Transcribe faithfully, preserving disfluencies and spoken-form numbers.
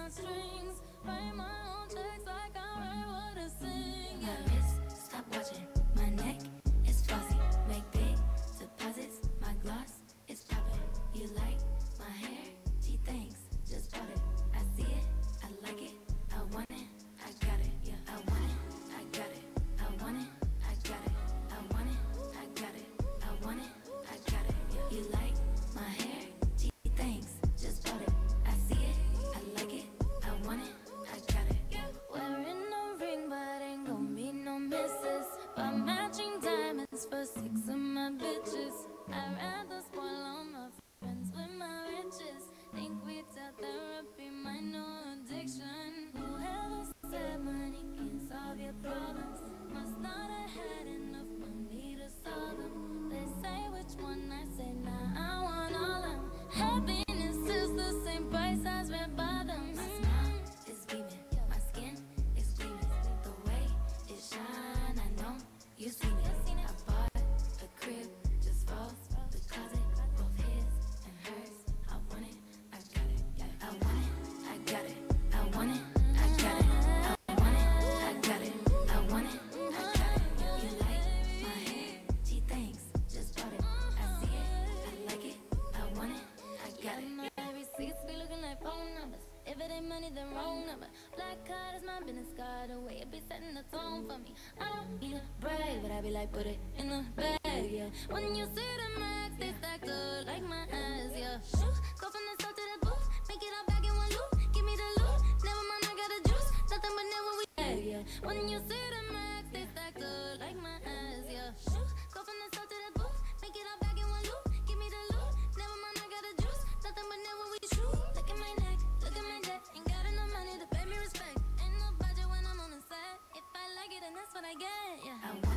my strings, write my own checks like I write what I sing. My wrist, stop watching. My neck is flossy. Make big deposits. My gloss is popping. You like my hair? Gee, thanks. Just bought it. I see it. I like it. I want it. I got it. Yeah, I want it. I got it. I want it. I got it. I want it. I got it. I want it. I got it. Yeah, you like my hair? Gee, thanks. Just bought it. I see it. I like it. I want it. I got it. Yeah. Wearing no ring, but ain't gon' be no misses. But matching diamonds for six of my bitches. I'd rather spoil all my friends with my riches. Think we tell therapy my new addiction. Whoever said money can solve your problems must not have had enough money to solve them. They say which one, I say nah, I want all of them. Happiness is the same price as red bottoms. My smile is beaming. My skin is gleaming. The way it shine, I know you seen it. I bought a crib just for the closet, both his and hers. I want it, I got it. Yeah, I want it, I got it. I want it, I got it. I want it, I got it. I want it, I got it. You like my hair? Gee, thanks. Just bought it. I see it, I like it. I want it, I got it. My receipts be looking like phone numbers. If it ain't money, then wrong number. Black card is my business card. The way it be setting the tone for me. I don't need a brag, but I be like, put it in the bag, yeah. When you see the max, they stacked up like my ass, yeah. Shoo, go from the south to the booth, make it all back in one loop. Give me the loot, never mind, I got the juice. Nothing but never we bag, yeah. When you see the max, they stacked up like my ass, yeah. Shoo, go from the south to the booth, make it all back in one loop. Give me the loot, never mind, I got the juice. Nothing but never we shoot. Look at my neck, look at my jet. Ain't got enough money to pay me respect. Ain't no budget when I'm on the set. If I like it, then that's what I get, yeah. I want